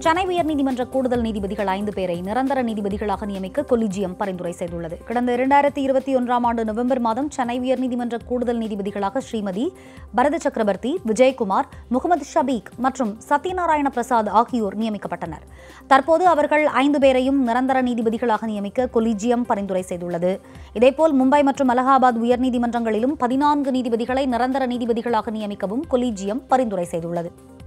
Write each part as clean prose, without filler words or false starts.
சென்னை உயர்நீதிமன்ற கூடுதல் நீதிபதிகள் 5 பேரை நிரந்தர நீதிபதிகளாக நியமிக்க கொலிஜியம் பரிந்துரை செய்துள்ளது. கடந்த 2021ஆம் ஆண்டு நவம்பர் மாதம் சென்னை உயர்நீதிமன்ற கூடுதல் நீதிபதிகளாக ஸ்ரீமதி பரத சக்கரவர்த்தி, விஜயகுமார், முகமது ஷபீக் மற்றும் சத்யநாராயண பிரசாத் ஆகியோர் நியமிக்கப்பட்டனர். தற்போது அவர்கள் 5 பேரையும் நிரந்தர நீதிபதிகளாக நியமிக்க கொலிஜியம் பரிந்துரை செய்துள்ளது. இதேபோல் மும்பை மற்றும் அலகாபாத் உயர்நீதிமன்றங்களிலும் 14 நீதிபதிகளை நிரந்தர நீதிபதிகளாக நியமிக்கவும் கொலிஜியம் பரிந்துரை செய்துள்ளது.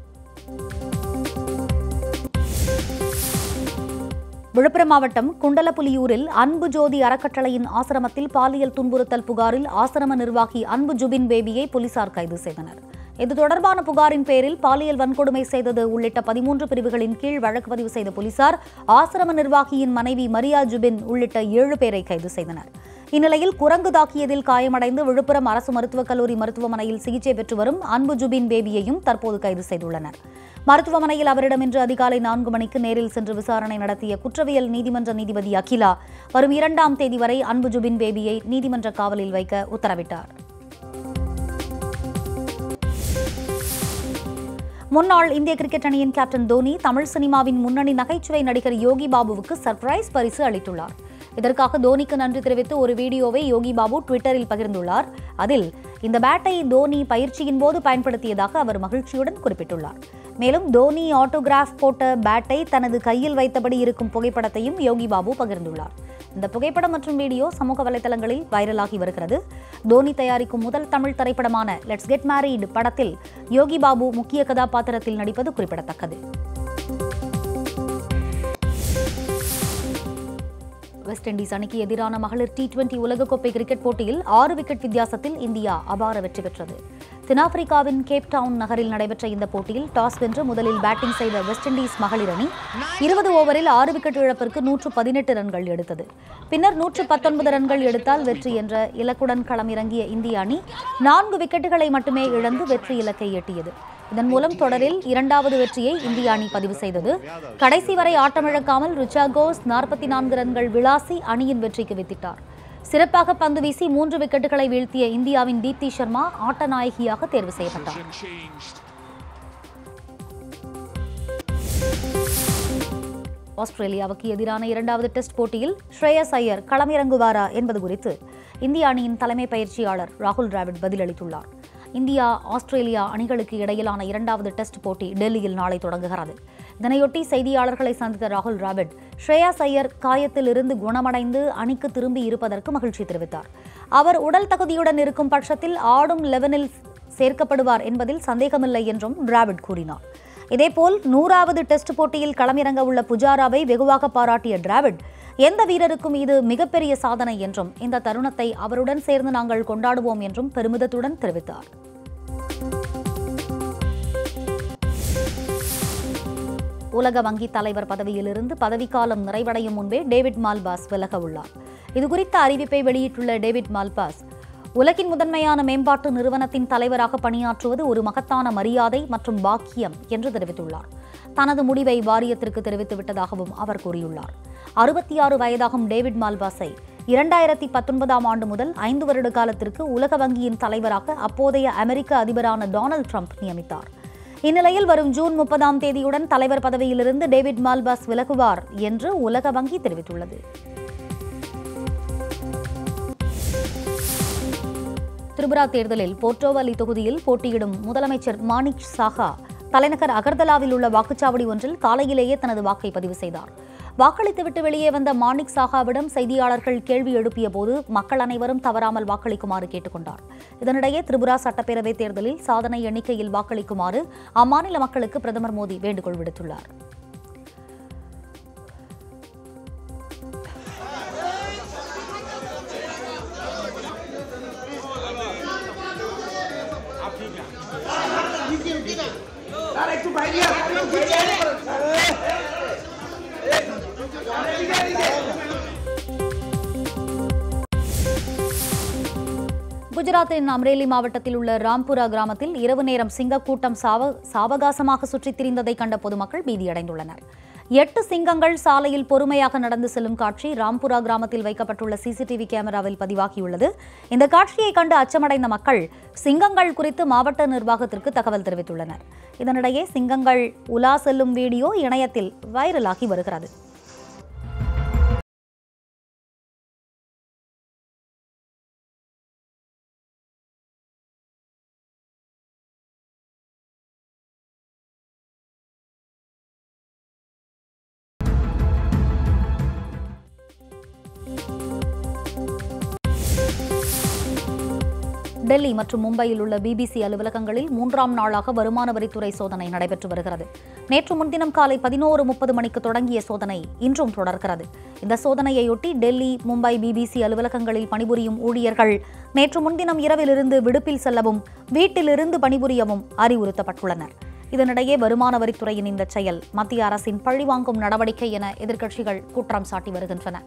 விழுப்புரம் மாவட்டம் குண்டலப்புலியூரில் அன்பு ஜோதி அறக்கட்டளையின் ஆசிரமத்தில் பாலியல் துன்புறுத்தல் புகாரில் ஆசிரம நிர்வாகி அன்பு ஜுபின் பேபியை போலீசார் கைது செய்தனர். இது தொடர்பான புகாரின் பேரில் பாலியல் வன்கொடுமை செய்தது உள்ளிட்ட 13 பிரிவுகளின் கீழ் வழக்கு பதிவு செய்த போலீசார் ஆசிரம நிர்வாகியின் மனைவி மரியா ஜுபின் உள்ளிட்ட 7 பேரை கைது செய்தனர். இந்நிலையில் குரங்கு தாக்கியதில் காயமடைந்து விழுப்புரம் அரசு மருத்துவக் கல்லூரி மருத்துவமனையில் சிகிச்சை பெற்று வரும் அன்பு ஜுபின் பேபியையும் தற்போது கைது செய்துள்ளனர். மருத்துவமனையில் அவரிடம் இன்று அதிகாலை 4 மணிக்கு நேரில் சென்று விசாரணை நடத்திய குற்றவியல் நீதிமன்ற நீதிபதி அகிலா வரும் 2ஆம் தேதி வரை அன்பு ஜுபின் பேபியை நீதிமன்ற காவலில் வைக்க உத்தரவிட்டார். முன்னாள் இந்திய கிரிக்கெட் அணியின் கேப்டன் தோனி தமிழ் சினிமாவின் முன்னணி நகைச்சுவை நடிகர் யோகி பாபுவுக்கு சர்ப்ரைஸ் பரிசு அளித்துள்ளார். இதற்காக தோனிக்கு நன்றி தெரிவித்து ஒரு வீடியோவை யோகி பாபு ட்விட்டரில் பகிர்ந்துள்ளார். அதில் இந்த பேட்டை தோனி பயிற்சியின் போது பயன்படுத்தியதாக அவர் மகிழ்ச்சியுடன் குறிப்பிட்டுள்ளார். மேலும் தோனி ஆட்டோகிராஃப் போட்ட பேட்டை தனது கையில் வைத்தபடி இருக்கும் புகைப்படத்தையும் யோகி பாபு பகிர்ந்துள்ளார். இந்த புகைப்படம் மற்றும் வீடியோ சமூக வலைதளங்களில் வைரலாகி வருகிறது. தோனி தயாரிக்கும் முதல் தமிழ் திரைப்படமான லெட்ஸ் கெட் மேரிட் படத்தில் யோகி பாபு முக்கிய கதாபாத்திரத்தில் நடிப்பது குறிப்பிடத்தக்கது. வெஸ்ட் இண்டீஸ் அணிக்கு எதிரான மகளிர் T20 உலகக்கோப்பை கிரிக்கெட் போட்டியில் 6 விக்கெட் வித்தியாசத்தில் இந்தியா அபார வெற்றி பெற்றது. தென்னாப்பிரிக்காவின் கேப் டவுன் நகரில் நடைபெற்ற இந்த போட்டியில் டாஸ் வென்று முதலில் பேட்டிங் செய்த வெஸ்ட் இண்டீஸ் மகளிர் அணி 20 ஓவரில் 6 விக்கெட் இழப்பிற்கு 118 ரன்கள் எடுத்தது. பின்னர் 119 ரன்கள் எடுத்தால் வெற்றி என்ற இலக்குடன் களமிறங்கிய இந்திய அணி 4 விக்கெட்டுகளை மட்டுமே இழந்து வெற்றி இலக்கை எட்டியது. இதன் மூலம் தொடரில் 2வது வெற்றியை இந்திய அணி பதிவு செய்தது. கடைசி வரை ஆட்டமிழக்காமல் ரிச்சா கோஸ் 44 ரன்கள் விளாசி அணியின் வெற்றிக்கு வித்திட்டார். சிறப்பாக பந்து வீசி 3 விக்கெட்டுகளை வீழ்த்திய இந்தியாவின் தீப்தி சர்மா ஆட்ட நாயகியாக தேர்வு செய்யப்பட்டார். ஆஸ்திரேலியாவுக்கு எதிரான 2வது டெஸ்ட் போட்டியில் ஸ்ரேயஸ் ஐயர் களமிறங்குவாரா என்பது குறித்து இந்திய அணியின் தலைமை பயிற்சியாளர் ராகுல் டிராவிட் பதிலளித்துள்ளார். இந்தியா ஆஸ்திரேலியா அணிகளுக்கு இடையிலான 2வது டெஸ்ட் போட்டி டெல்லியில் நாளை தொடங்குகிறது. இதனையொட்டி செய்தியாளர்களை சந்தித்த ராகுல் டிராவிட் ஸ்ரேயஸ் ஐயர் காயத்தில் இருந்து குணமடைந்து அணிக்கு திரும்பி இருப்பதற்கு மகிழ்ச்சி தெரிவித்தார். அவர் உடல் தகுதியுடன் இருக்கும் பட்சத்தில் ஆடும் 11இல் சேர்க்கப்படுவார் என்பதில் சந்தேகமில்லை என்றும் டிராவிட் கூறினார். இதேபோல் 100வது டெஸ்ட் போட்டியில் களமிறங்க உள்ள புஜாராவை வெகுவாக பாராட்டிய டிராவிட் எந்த வீரருக்கும் இது மிகப்பெரிய சாதனை என்றும் இந்த தருணத்தை அவருடன் சேர்ந்து நாங்கள் கொண்டாடுவோம் என்றும் பெருமிதத்துடன் தெரிவித்தார். உலக வங்கி தலைவர் பதவியிலிருந்து பதவிக்காலம் நிறைவடையும் முன்பே டேவிட் மால்பாஸ் விலக உள்ளார். இதுகுறித்த அறிவிப்பை வெளியிட்டுள்ள டேவிட் மால்பாஸ், உலகின் முதன்மையான மேம்பாட்டு நிறுவனத்தின் தலைவராக பணியாற்றுவது ஒரு மகத்தான மரியாதை மற்றும் பாக்கியம் என்று தெரிவித்துள்ளார். தனது முடிவை வாரியத்திற்கு தெரிவித்துவிட்டதாகவும் அவர் கூறியுள்ளார். 66 வயதாகும் டேவிட் மால்பாஸை 2019ஆம் ஆண்டு முதல் 5 வருட காலத்திற்கு உலக வங்கியின் தலைவராக அப்போதைய அமெரிக்க அதிபரான டொனால்ட் ட்ரம்ப் நியமித்தார். இந்நிலையில் வரும் ஜூன் 30ஆம் தேதியுடன் தலைவர் பதவியிலிருந்து டேவிட் மால்பாஸ் விலகுவார் என்று உலக வங்கி தெரிவித்துள்ளது. திரிபுரா தேர்தலில் போர்ட்டோவலி தொகுதியில் போட்டியிடும் முதலமைச்சர் மாணிக் சாஹா தலைநகர் அகர்தலாவில் உள்ள வாக்குச்சாவடி ஒன்றில் காலையிலேயே தனது வாக்கை பதிவு செய்தார். வாக்களித்துவிட்டு வெளியே வந்த மாணிக் சாஹாவிடம் செய்தியாளர்கள் கேள்வி எழுப்பிய போது மக்கள் அனைவரும் தவறாமல் வாக்களிக்குமாறு கேட்டுக்கொண்டார். இதனிடையே திரிபுரா சட்டப்பேரவை தேர்தலில் சாதனை எண்ணிக்கையில் வாக்களிக்குமாறு அம்மாநில மக்களுக்கு பிரதமர் மோடி வேண்டுகோள் விடுத்துள்ளார். குஜராத்தின் அம்ரேலி மாவட்டத்தில் உள்ள ராம்புரா கிராமத்தில் இரவு நேரம் சிங்கக்கூட்டம் சாவகாசமாக சுற்றித் திரிந்ததை கண்ட பொதுமக்கள் பீதியடைந்துள்ளனர். 8 சிங்கங்கள் சாலையில் பொறுமையாக நடந்து செல்லும் காட்சி ராம்புரா கிராமத்தில் வைக்கப்பட்டுள்ள சிசிடிவி கேமராவில் பதிவாகியுள்ளது. இந்த காட்சியை கண்டு அச்சமடைந்த மக்கள் சிங்கங்கள் குறித்து மாவட்ட நிர்வாகத்திற்கு தகவல் தெரிவித்துள்ளனர். இதனிடையே சிங்கங்கள் உலா செல்லும் வீடியோ இணையத்தில் வைரலாகி வருகிறது. டெல்லி மற்றும் மும்பையில் உள்ள பிபிசி அலுவலகங்களில் 3ஆம் நாளாக வருமான வரித்துறை சோதனை நடைபெற்று வருகிறது. நேற்று முன்தினம் காலை 11:30 மணிக்கு தொடங்கிய சோதனை இன்றும் தொடர்கிறது. இந்த சோதனையொட்டி டெல்லி, மும்பை பிபிசி அலுவலகங்களில் பணிபுரியும் ஊழியர்கள் நேற்று முன்தினம் இரவிலிருந்து விடுப்பில் செல்லவும் வீட்டிலிருந்து பணிபுரியவும் அறிவுறுத்தப்பட்டுள்ளனர். இதனிடையே வருமான வரித்துறையின் இந்த செயல் மத்திய அரசின் பழிவாங்கும் நடவடிக்கை என எதிர்க்கட்சிகள் குற்றம் சாட்டி வருகின்றன.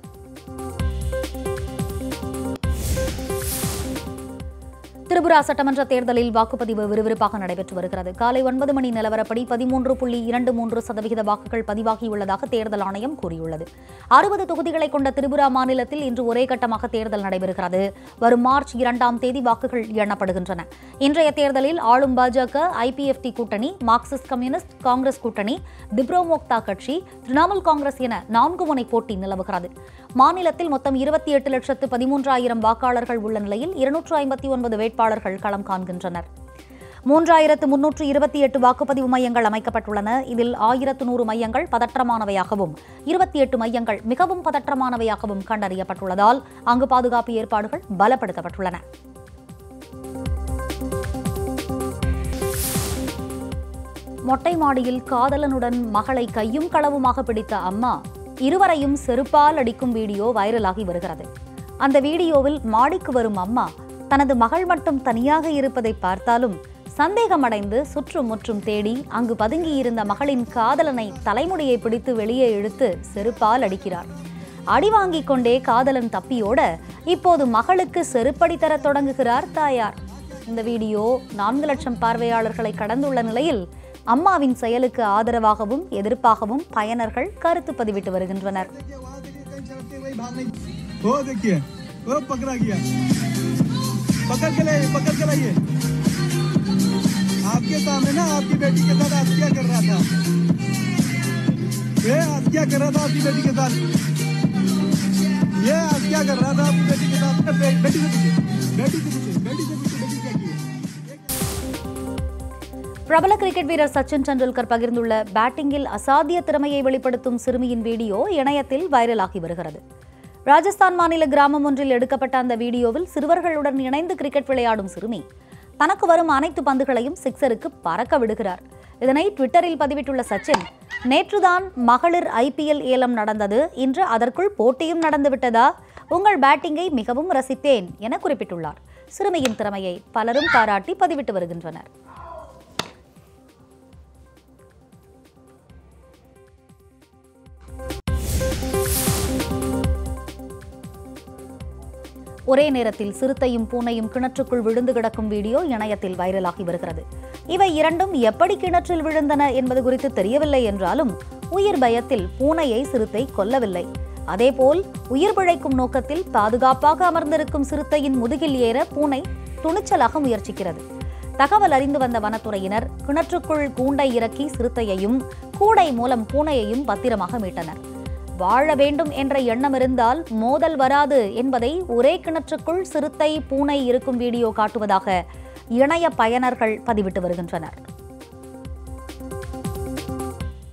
திரிபுரா சட்டமன்ற தேர்தலில் வாக்குப்பதிவு விறுவிறுப்பாக நடைபெற்று வருகிறது. காலை 9 மணி நிலவரப்படி 13.23% வாக்குகள் பதிவாகியுள்ளதாக தேர்தல் ஆணையம் கூறியுள்ளது. 60 தொகுதிகளை கொண்ட திரிபுரா மாநிலத்தில் இன்று ஒரே கட்டமாக தேர்தல் நடைபெறுகிறது. வரும் மார்ச் 2ஆம் தேதி வாக்குகள் எண்ணப்படுகின்றன. இன்றைய தேர்தலில் ஆளும் பாஜக, ஐபிஎஃப்டி கூட்டணி, மார்க்சிஸ்ட் கம்யூனிஸ்ட், காங்கிரஸ் கூட்டணி, திப்ரோமோக்தா கட்சி, திரிணாமுல் காங்கிரஸ் என 4 முனை போட்டி நிலவுகிறது. மாநிலத்தில் மொத்தம் 28,13,000 வாக்காளர்கள் உள்ள நிலையில் 259 வேட்பாளர்கள் களம் காண்கின்றனர். 3,328 வாக்குப்பதிவு மையங்கள் அமைக்கப்பட்டுள்ளன. இதில் 1,100 மையங்கள் பதற்றமானவையாகவும் 28 மையங்கள் மிகவும் பதற்றமானவையாகவும் கண்டறியப்பட்டுள்ளதால் அங்கு பாதுகாப்பு ஏற்பாடுகள் பலப்படுத்தப்பட்டுள்ளன. மொட்டை மாடியில் காதலனுடன் மகளை கையும் களவுமாக பிடித்த அம்மா இருவரையும் செருப்பால் அடிக்கும் வீடியோ வைரலாகி வருகிறது. அந்த வீடியோவில் மாடிக்கு வரும் அம்மா தனது மகள் மட்டும் தனியாக இருப்பதை பார்த்தாலும் சந்தேகமடைந்து சுற்றும் முற்றும் தேடி அங்கு பதுங்கியிருந்த மகளின் காதலனை தலைமுடியை பிடித்து வெளியே இழுத்து செருப்பால் அடிக்கிறார். அடி வாங்கிக் கொண்டே காதலன் தப்பியோட இப்போது மகளுக்கு செருப்படி தர தொடங்குகிறார் தாயார். இந்த வீடியோ 4 லட்சம் பார்வையாளர்களை கடந்துள்ள நிலையில் அம்மாவின் செயலுக்கு ஆதரவாகவும் எதிர்ப்பாகவும் பயனர்கள் கருத்து பதிவிட்டு வருகின்றனர். பிரபல கிரிக்கெட் வீரர் சச்சின் டெண்டுல்கர் பகிர்ந்துள்ள பேட்டிங்கில் அசாத்திய திறமையை வெளிப்படுத்தும் சிறுமியின் வீடியோ இணையத்தில் வைரலாகி வருகிறது. ராஜஸ்தான் மாநில கிராமம் ஒன்றில் எடுக்கப்பட்ட அந்த வீடியோவில் சிறுவர்களுடன் இணைந்து கிரிக்கெட் விளையாடும் சிறுமி தனக்கு வரும் அனைத்து பந்துகளையும் சிக்ஸருக்கு பறக்க விடுகிறார். இதனை ட்விட்டரில் பதிவிட்டுள்ள சச்சின், நேற்றுதான் மகளிர் IPL ஏலம் நடந்தது, இன்று அதற்குள் போட்டியும் நடந்துவிட்டதா? உங்கள் பேட்டிங்கை மிகவும் ரசித்தேன் என குறிப்பிட்டுள்ளார். சிறுமியின் திறமையை பலரும் பாராட்டி பதிவிட்டு வருகின்றனர். ஒரே நேரத்தில் சிறுத்தையும் பூனையும் கிணற்றுக்குள் விழுந்து கிடக்கும் வீடியோ இணையத்தில் வைரலாகி வருகிறது. இவை இரண்டும் எப்படி கிணற்றில் விழுந்தன என்பது குறித்து தெரியவில்லை என்றாலும் உயிர் பயத்தில் பூனையை சிறுத்தை கொல்லவில்லை. அதேபோல் உயிர் பிழைக்கும் நோக்கத்தில் பாதுகாப்பாக அமர்ந்திருக்கும் சிறுத்தையின் முதுகில் ஏற பூனை துணிச்சலாக முயற்சிக்கிறது. தகவல் அறிந்து வந்த வனத்துறையினர் கிணற்றுக்குள் கூண்டை இறக்கி சிறுத்தையையும் கூடை மூலம் பூனையையும் பத்திரமாக மீட்டனர். வாழ வேண்டும் என்ற எண்ணம் இருந்தால் மோதல் வராது என்பதை ஒரே கிணற்றுக்குள் சிறுத்தை, பூனை இருக்கும் வீடியோ காட்டுவதாக இணைய பயனர்கள் பதிவிட்டு வருகின்றனர்.